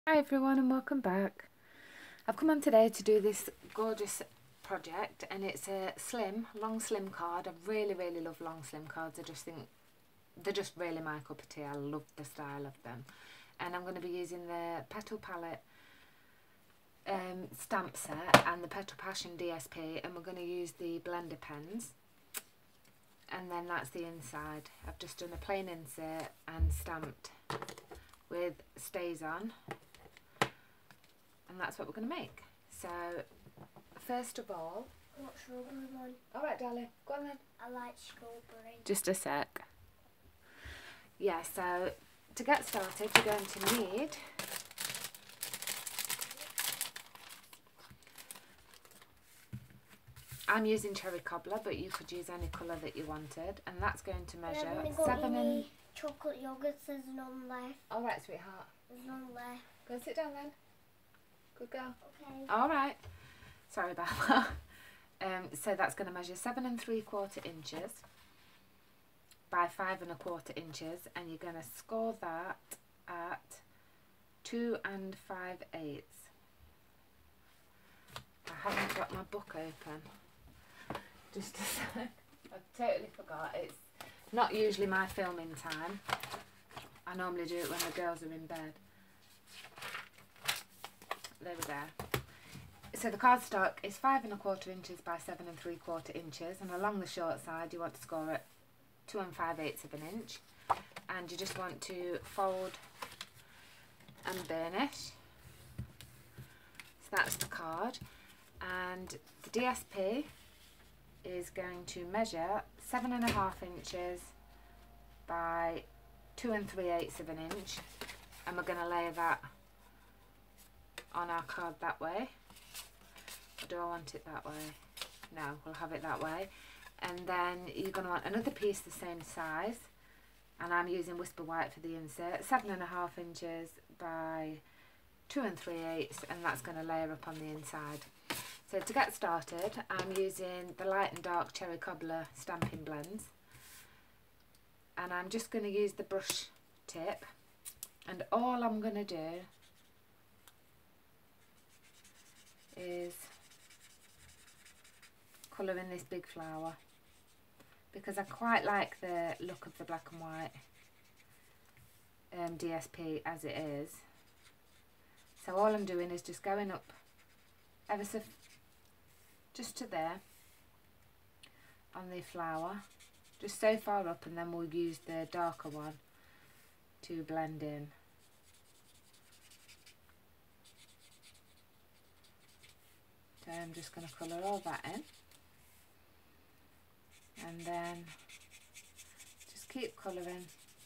Hi everyone and welcome back. I've come on today to do this gorgeous project, and it's a long slim card. I really love long slim cards. I just think they're just really my cup of tea. I love the style of them. And I'm going to be using the Petal Palette stamp set and the Petal Passion DSP, and we're going to use the blender pens. And then that's the inside. I've just done a plain insert and stamped with StazOn. And that's what we're going to make. So, first of all... What strawberry one? Alright, darling. Go on then. I like strawberry. Just a sec. Yeah, so to get started, you're going to need... I'm using cherry cobbler, but you could use any colour that you wanted. And that's going to measure 7 and... chocolate yogurt, there's none left. Alright, sweetheart. There's none left. Go and sit down then. Good girl. Okay. Alright. Sorry about that. So that's going to measure 7 3/4 inches by 5 1/4 inches, and you're going to score that at 2 5/8. I haven't got my book open. Just a sec. I totally forgot. It's not usually my filming time. I normally do it when the girls are in bed. There we go. So the cardstock is 5 1/4 inches by 7 3/4 inches, and along the short side you want to score it 2 5/8 of an inch, and you just want to fold and burnish. So that's the card, and the DSP is going to measure 7 1/2 inches by 2 3/8 of an inch, and we're going to layer that on our card that way. Or do I want it that way? No, we'll have it that way. And then you're going to want another piece the same size, and I'm using Whisper White for the insert, 7 1/2 inches by 2 3/8, and that's going to layer up on the inside. So to get started, I'm using the light and dark cherry cobbler stamping blends, and I'm just going to use the brush tip, and all I'm going to do is colour in this big flower, because I quite like the look of the black and white DSP as it is. So all I'm doing is just going up ever so just to there on the flower, just so far up, and then we'll use the darker one to blend in. So I'm just going to colour all that in, and then just keep colouring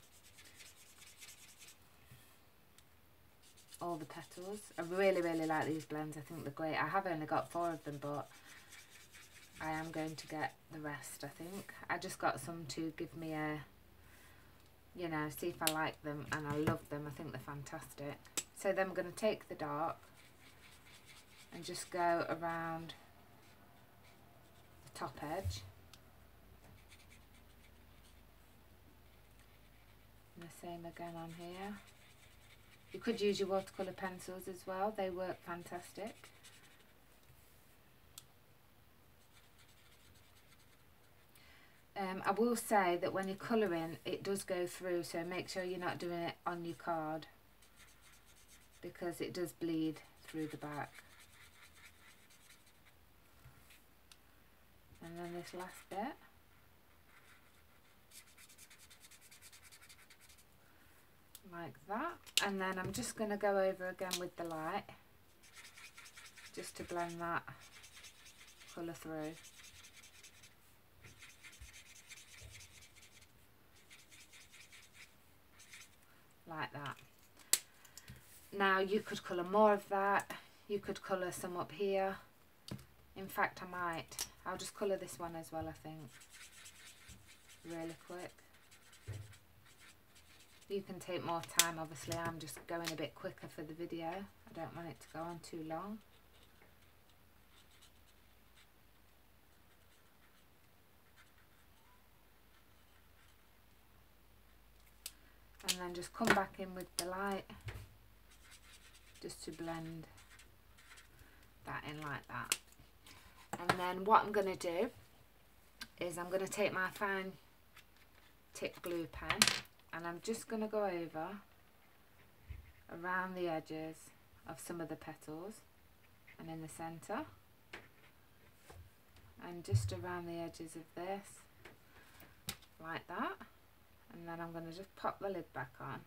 all the petals. I really like these blends. I think they're great. I have only got 4 of them, but I am going to get the rest, I think. I just got some to give me a, you know, see if I like them, and I love them. I think they're fantastic. So then I'm going to take the dark and just go around the top edge. And the same again on here. You could use your watercolour pencils as well, they work fantastic. I will say that when you're colouring, it does go through, so make sure you're not doing it on your card, because it does bleed through the back. And then this last bit. Like that. And then I'm just going to go over again with the light, just to blend that colour through. Like that. Now you could colour more of that. You could colour some up here. In fact, I might. I'll just colour this one as well, I think. Really quick. You can take more time, obviously. I'm just going a bit quicker for the video. I don't want it to go on too long. And then just come back in with the light just to blend that in like that. And then what I'm going to do is I'm going to take my fine tip glue pen and I'm just going to go over around the edges of some of the petals and in the centre and just around the edges of this like that, and then I'm going to just pop the lid back on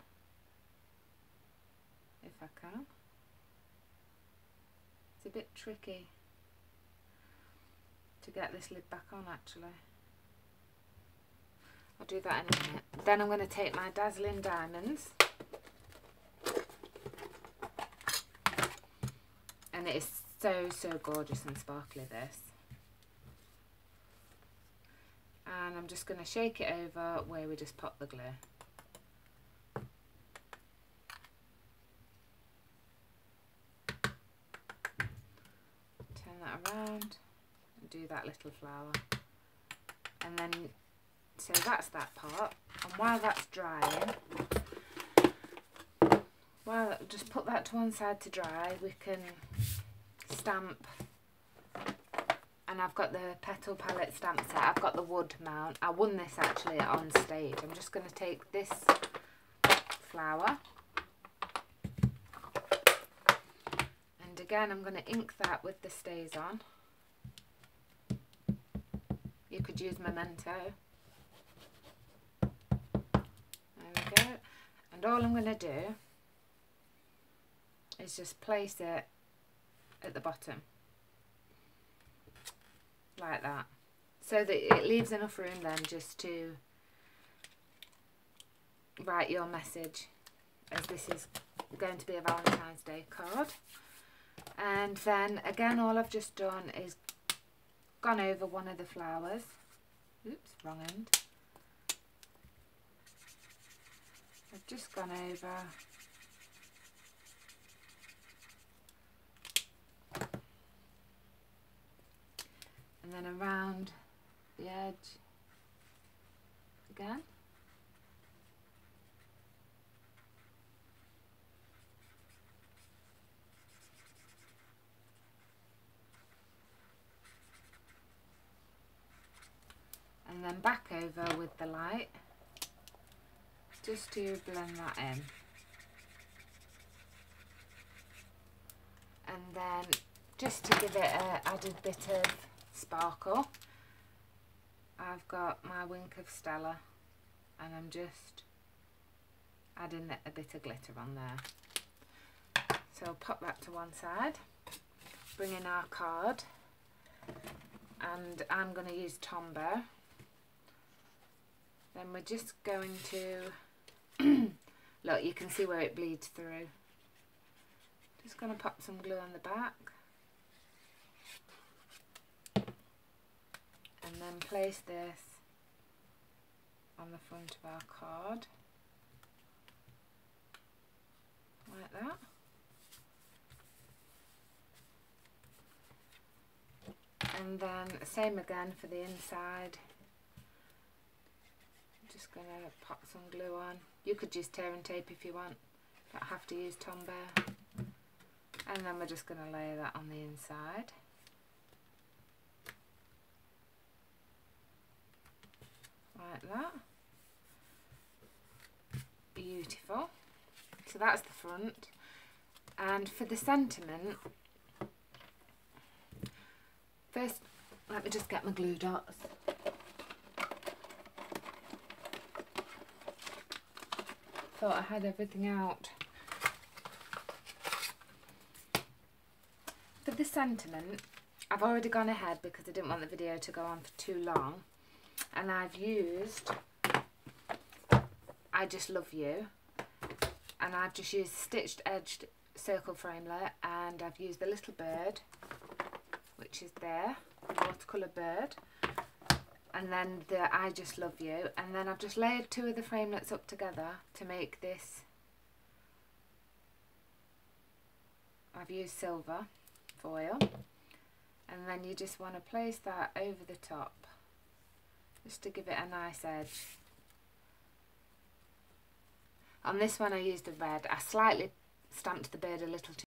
if I can. It's a bit tricky to get this lid back on actually. I'll do that in a minute. Then I'm going to take my Dazzling Diamonds, and it is so gorgeous and sparkly this, and I'm just going to shake it over where we just pop the glue. Turn that around and do that little flower, and then so that's that part. And while that's drying, just put that to one side to dry, we can stamp. And I've got the petal palette stamp set. I've got the wood mount. I won this actually on stage. I'm just going to take this flower, and again I'm going to ink that with the StazOn. You could use Memento. There we go. And all I'm going to do is just place it at the bottom like that, so that it leaves enough room then just to write your message, as this is going to be a Valentine's Day card. And then again all I've just done is gone over one of the flowers. Oops, wrong end. I've just gone over and then around the edge again. And then back over with the light, just to blend that in. And then just to give it an added bit of sparkle, I've got my Wink of Stella, and I'm just adding a bit of glitter on there. So I'll pop that to one side, bring in our card, and I'm going to use Tombow. Then we're just going to look, you can see where it bleeds through. Just going to pop some glue on the back and then place this on the front of our card like that. And then same again for the inside. Just going to pop some glue on. You could use tear and tape if you want, don't have to use Tombow. And then we're just going to lay that on the inside. Like that. Beautiful. So that's the front. And for the sentiment, first let me just get my glue dots. Thought I had everything out. For the sentiment, I've already gone ahead because I didn't want the video to go on for too long, and I've used I Just Love You, and I've just used stitched edged circle framelit, and I've used the little bird, which is there, the watercolour bird, and then the I Just Love You, and then I've just layered two of the framelits up together to make this. I've used silver foil, and then you just want to place that over the top just to give it a nice edge. On this one I used the red. I slightly stamped the bird a little too